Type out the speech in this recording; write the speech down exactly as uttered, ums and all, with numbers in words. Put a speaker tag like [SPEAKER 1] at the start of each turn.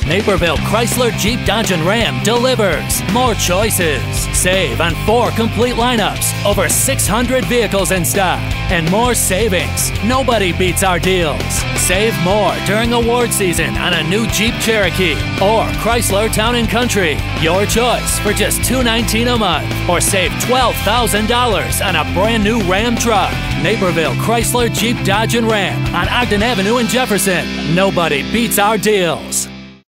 [SPEAKER 1] Naperville Chrysler Jeep Dodge and Ram delivers more choices. Save on four complete lineups, over six hundred vehicles in stock, and more savings. Nobody beats our deals. Save more during award season on a new Jeep Cherokee or Chrysler Town and Country. Your choice for just two hundred nineteen dollars a month, or save twelve thousand dollars on a brand new Ram truck. Naperville Chrysler Jeep Dodge and Ram on Ogden Avenue in Jefferson. Nobody beats our deals.